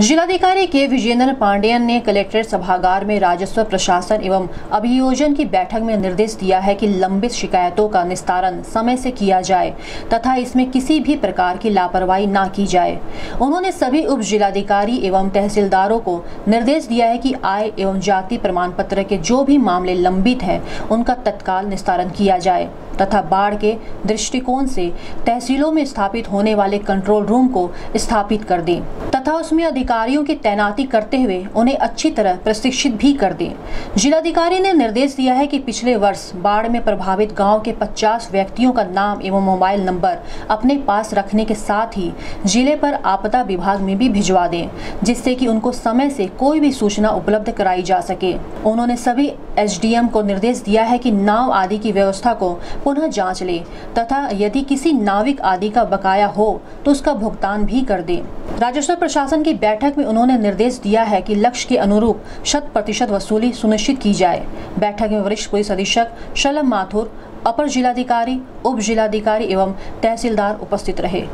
जिलाधिकारी के विजेंद्र पांडेयन ने कलेक्ट्रेट सभागार में राजस्व प्रशासन एवं अभियोजन की बैठक में निर्देश दिया है कि लंबित शिकायतों का निस्तारण समय से किया जाए तथा इसमें किसी भी प्रकार की लापरवाही न की जाए। उन्होंने सभी उप जिलाधिकारी एवं तहसीलदारों को निर्देश दिया है कि आय एवं जाति प्रमाण पत्र के जो भी मामले लंबित हैं उनका तत्काल निस्तारण किया जाए तथा बाढ़ के दृष्टिकोण से तहसीलों में स्थापित होने वाले कंट्रोल रूम को स्थापित कर दें तथा उसमें अधिकारियों की तैनाती करते हुए उन्हें अच्छी तरह प्रशिक्षित भी कर दें। जिलाधिकारी ने निर्देश दिया है कि पिछले वर्ष बाढ़ में प्रभावित गांव के 50 व्यक्तियों का नाम एवं मोबाइल नंबर अपने पास रखने के साथ ही जिले पर आपदा विभाग में भी भिजवा दें, जिससे कि उनको समय से कोई भी सूचना उपलब्ध कराई जा सके। उन्होंने सभी एसडीएम को निर्देश दिया है कि नाव आदि की व्यवस्था को पुनः जांच ले तथा यदि किसी नाविक आदि का बकाया हो तो उसका भुगतान भी कर दे। राजस्व प्रशासन की बैठक में उन्होंने निर्देश दिया है कि लक्ष्य के अनुरूप 100% वसूली सुनिश्चित की जाए। बैठक में वरिष्ठ पुलिस अधीक्षक शलभ माथुर, अपर जिलाधिकारी, उप जिलाधिकारी एवं तहसीलदार उपस्थित रहे।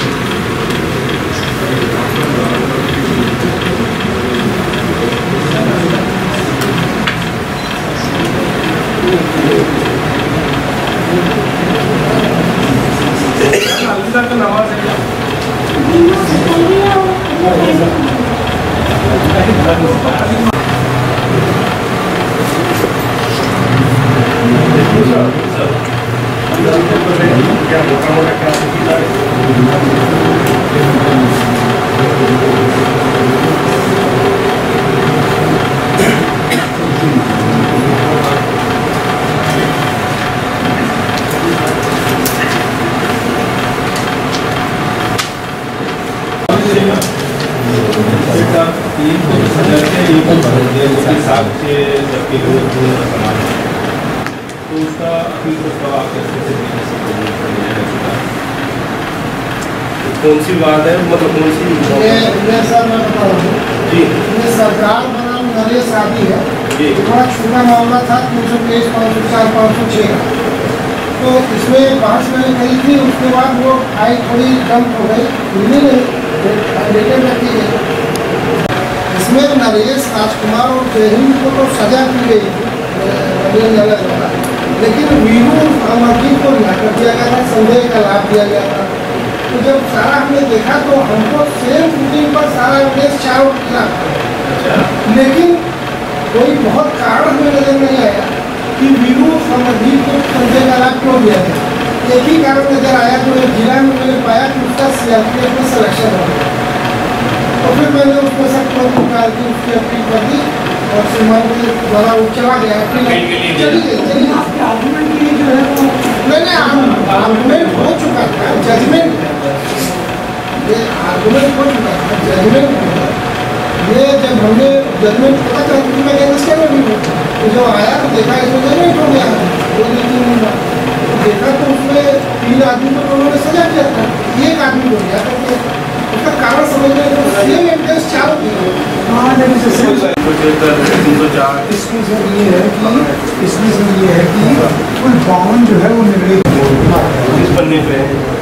तो उसका अपील प्रस्ताव आप कैसे कौन सी बात है, मतलब कौन सी सर मैं बता रहा हूँ जी, सरकार बनाम नरेश आदि है जी, बड़ा छोटा मामला था 323, 504, 506 का। तो इसमें बहस मैंने कही थी, उसके बाद वो आई थोड़ी डंप हो गई, रिटर्न रखी गई। इसमें नरेश राजकुमार और जयहिंद को तो सजा की गई थी, लेकिन वीरू अमरजीत को रिहा कर दिया गया था, संदेह का लाभ दिया गया था। तो जब सारा हमने देखा तो हमको सेम शूटिंग पर सारा एविडेंस चारों मिला, लेकिन कोई बहुत कारण हमें नजर नहीं आया कि वीरू अमरजीत को संदेह का लाभ क्यों दिया गया। एक ही कारण नजर आया जो जिला में मैंने पाया कि उसका सीआरपीएफ में सिलेक्शन हो गया। तो फिर मैंने उसमें से निकाल के उसकी अपील कर दी और श्रीमान के द्वारा वो चला गया, चलिए आर्गूमेंट के लिए जो है वो मैंने आर्गूमेंट हो चुका था, जजमेंट ये आर्गूमेंट हो चुका था, जजमेंट ये जब हमने जजमेंट पता चला क्योंकि मैं कैसे में भी तो जब आया तो देखा इसमें जजमेंट हो गया, 2-3 दिन तो देखा तो उसमें 3 आदमी को उन्होंने सजा किया था, एक आदमी हो गया तो उसका कारण समझने को सेम एविडेंस चारों की इसमें सर ये है कि कुल 52 जो है वो निर्णय इस पन्ने पे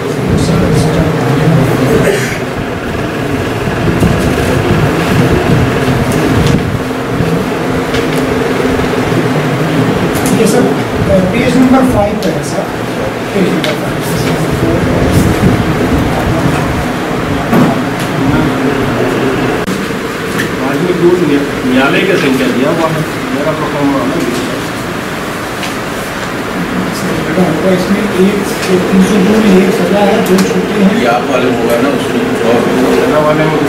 ये सब पेज नंबर 5 पे है सर, पेज नंबर 5। न्यायालय का संख्या दिया हुआ है, मेरा इसमें एक 302 में एक सजा है, 2 छुट्टी हैं। आप वाले होगा ना उसमें और वाले में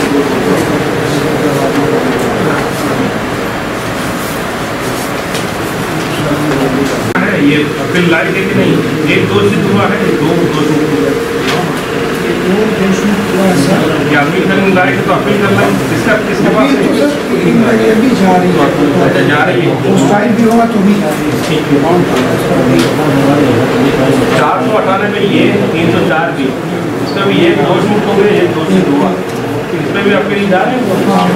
ये अपील लाइट है कि नहीं, एक दोषित हुआ है, 2 दोषित हुआ है, क्या अपील करने लायक है तो अपील कर लें। किसका पास भी जा रही है, जा रही है उस टाइम भी होगा तो भी जा रही है। ठीक है, 498 में ये 304 भी, इसमें भी एक दोष मुक्त हो गए, एक दोषित हुआ, इसमें भी अपील जा रहे हैं,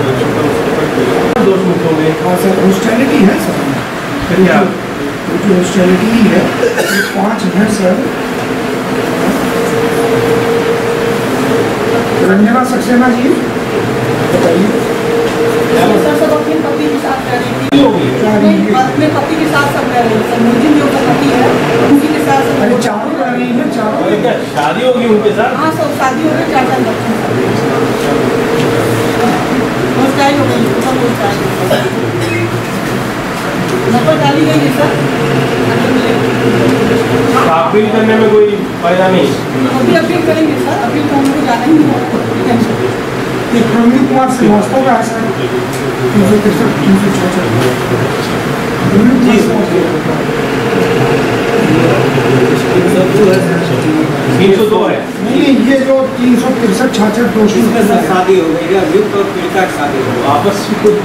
दोष मुक्त हो गए। हाँ सर, हॉस्टिलिटी है सर, क्या जो हॉस्टिलिटी है 5 है सर। रंजना सक्सेना जी के साथ सब रह रही है सर, मुलजिम जो पति है उसी के साथ सब। अरे चारों रह रही है, चारों। और क्या शादी होगी उनके साथ? हाँ सब शादी हो गई, 4 साल बच्चे हो गई, सब नंबर डाली गई है सर। अपील करने में कोई फायदा नहीं? अभी अपील करेंगे सर, अभी तो हमको जाना ही है। ये प्रवीण कुमार श्रीवास्तव का है सर, 363 364 302 है। नहीं, ये जो 363 66 दोषी शादी हो गई है, युक्त और पीड़िता की शादी हो गई। आपस में कुछ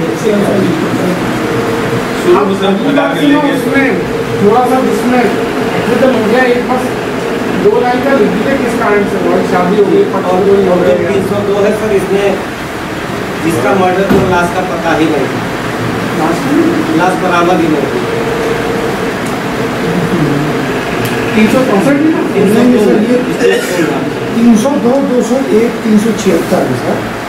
शुरू से लगा के लेके थोड़ा सा इसमें एकदम हो गया, एक बस 2 लाइन का लिख दीजिए किस कारण से हुआ, शादी हो गई, पटौल हो जो गई। 302 है सर, इसमें जिसका मर्डर तो लाश का पता ही नहीं, लाश बरामद ही नहीं। 364 302 201 376 है सर।